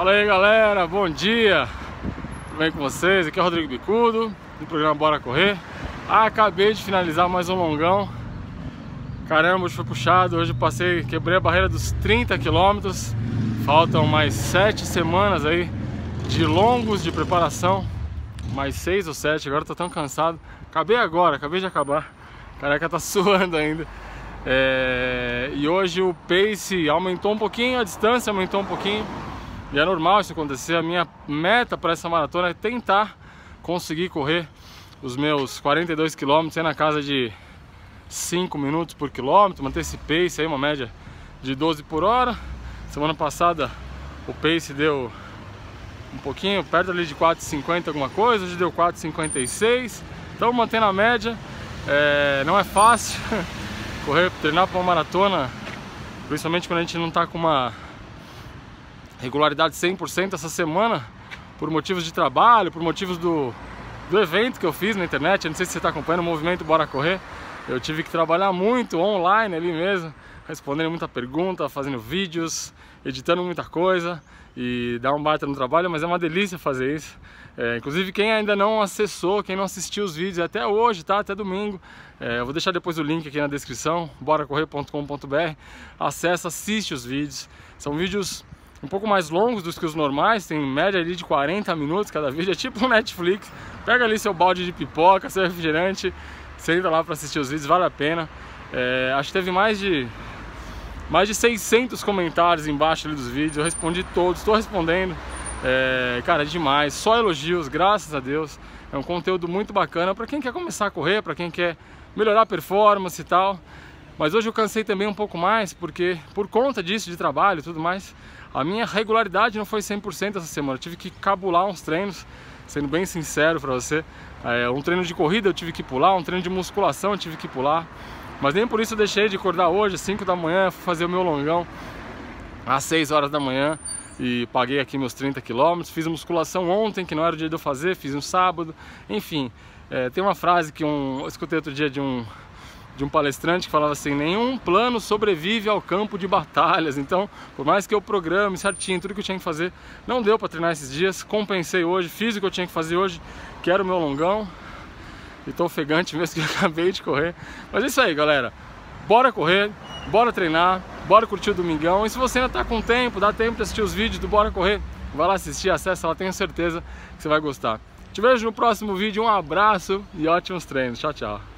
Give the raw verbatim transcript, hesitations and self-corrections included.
Fala aí galera, bom dia, tudo bem com vocês? Aqui é o Rodrigo Bicudo, do programa Bora Correr. Ah, acabei de finalizar mais um longão. Caramba, hoje foi puxado, hoje eu passei, quebrei a barreira dos trinta quilômetros. Faltam mais sete semanas aí de longos de preparação, mais seis ou sete, agora eu tô tão cansado. Acabei agora, acabei de acabar, careca tá suando ainda. É... E hoje o pace aumentou um pouquinho, a distância aumentou um pouquinho. E é normal isso acontecer. A minha meta para essa maratona é tentar conseguir correr os meus quarenta e dois quilômetros aí na casa de cinco minutos por quilômetro, manter esse pace aí, uma média de doze por hora. Semana passada o pace deu um pouquinho, perto ali de quatro e cinquenta alguma coisa, hoje deu quatro e cinquenta e seis. Então mantendo a média, é, não é fácil correr, treinar para uma maratona, principalmente quando a gente não está com uma regularidade cem por cento. Essa semana, por motivos de trabalho, por motivos do, do evento que eu fiz na internet, eu não sei se você está acompanhando o movimento Bora Correr, eu tive que trabalhar muito online ali mesmo, respondendo muita pergunta, fazendo vídeos, editando muita coisa e dá um baita no trabalho, mas é uma delícia fazer isso. É, inclusive quem ainda não acessou, quem não assistiu os vídeos até hoje, tá? Até domingo, é, eu vou deixar depois o link aqui na descrição, bora correr ponto com ponto br, acessa, assiste os vídeos, são vídeos um pouco mais longos do que os normais, tem média ali de quarenta minutos cada vídeo, é tipo um Netflix. Pega ali seu balde de pipoca, seu refrigerante, senta lá para assistir os vídeos, vale a pena. É, acho que teve mais de mais de seiscentos comentários embaixo ali dos vídeos, eu respondi todos, estou respondendo. É, cara, é demais, só elogios, graças a Deus. É um conteúdo muito bacana para quem quer começar a correr, para quem quer melhorar a performance e tal. Mas hoje eu cansei também um pouco mais, porque por conta disso, de trabalho e tudo mais, a minha regularidade não foi cem por cento essa semana. Eu tive que cabular uns treinos, sendo bem sincero pra você. É, um treino de corrida eu tive que pular, um treino de musculação eu tive que pular. Mas nem por isso eu deixei de acordar hoje, às cinco da manhã, fui fazer o meu longão às seis horas da manhã e paguei aqui meus trinta quilômetros. Fiz musculação ontem, que não era o dia de eu fazer, fiz no sábado. Enfim, é, tem uma frase que um, eu escutei outro dia de um... de um palestrante que falava assim: nenhum plano sobrevive ao campo de batalhas. Então, por mais que eu programe certinho tudo que eu tinha que fazer, não deu para treinar esses dias. Compensei hoje, fiz o que eu tinha que fazer hoje, que era o meu longão. E tô ofegante mesmo, que eu acabei de correr. Mas é isso aí, galera, bora correr, bora treinar, bora curtir o domingão. E se você ainda tá com tempo, dá tempo de assistir os vídeos do Bora Correr, vai lá assistir, acessa lá, tenho certeza que você vai gostar. Te vejo no próximo vídeo, um abraço e ótimos treinos, tchau, tchau.